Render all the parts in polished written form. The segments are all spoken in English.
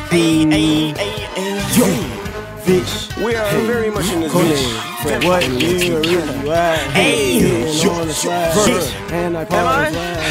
Bitch, we are very much in this bitch. what year is you at? On the slide, and I promise.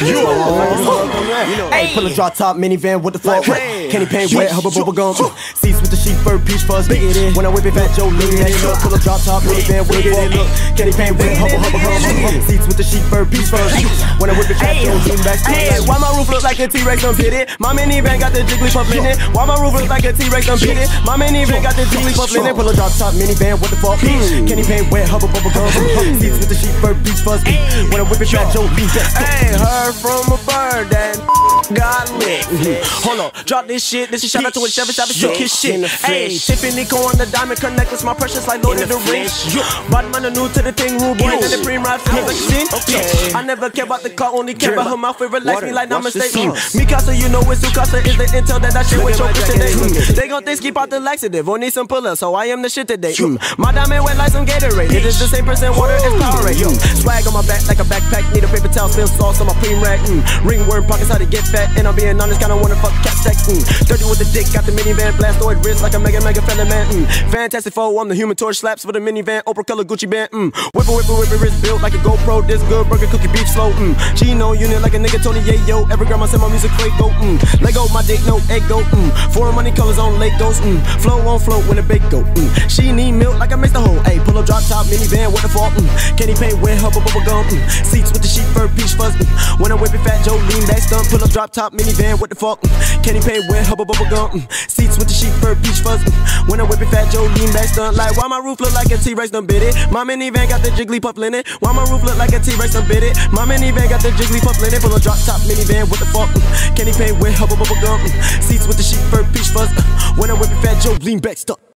Hey, pull a drop top minivan, what the fuck? Candy paint wet, hubba bubble gum. Seats with the sheep fur, peach fuzz, big it in. When I whip it, Fat Joe, lean that shit. Pull a drop top minivan, what the fuck? Candy paint wet, hubba hubba hum. Seats with the sheep fur, peach fuzz. When I whip it, Fat Joe, lean back. Why my roof look like a T-Rex, I'm pitted? My minivan got the Jigglypuff in it. Why my roof look like a T-Rex, I'm pitted? My minivan got the Jigglypuff in it. Pull a drop top minivan, what the fuck? Candy paint wet, hubba bubble gum. Seats with the sheep fur, peach fuzz. When I whip it, Fat Joe, lean back. Hey, heard from a bird that got lit. Hold on, drop this shit. This is shout out to 7 shook his shit. Hey, Tiffany Co on the diamond connectors, my precious like Lord of the Rings. Bad man new to the thing, rude boy, and the cream rap feels like sin. I never care about the car, only care about her mouth. It relax me like namaste. Mikasa, you know it's Sukasa is the intel that I shit with your bitch today. They gon' think keep out the laxative, or need some pull-ups, so I am the shit today. My diamond wet like some Gatorade. It is the same percent water as Powerade. Swag on my back like a backpack, need a paper towel, spill sauce on my cream rack. Ringworm pockets how to get fat, and I'm being honest, kinda wanna fuck cat sex. Dirty with the dick, got the minivan, blastoid wrist like a mega fella man. Fantastic foe, I'm the Human Torch, slaps for the minivan, Oprah color Gucci band. Whip it, wrist built like a GoPro, this good burger cookie beef slow. Gino unit like a nigga Tony Yayo. Every girl I send my music Quavo. Lego, my dick no egg go. Foreign money colors on Legos. Flow on float when the bake go. She need milk like I mixed the whole. Ayy, pull up drop top minivan, what the fuck? Candy paint wet, hubba bubble gum. Seats with the sheep fur, peach fuzz. When I whip it, Fat Joe lean back stunt. Pull up drop top minivan, what the fuck? Candy paint wet, hubba bubble gum. Seats with the sheep fur, peach fuzz. When I whip it, Fat Joe lean back stunt. Like why my roof look like a T-Rex done bit it? My minivan got the Jigglypuff linen. Why my roof look like a T-Rex done bit it? My minivan got the Jigglypuff linen. Pull a drop top minivan, what the fuck? Candy paint wet, hubba bubble gum. Seats with the sheep fur, peach fuzz. When I whip it, Fat Joe lean back stunt.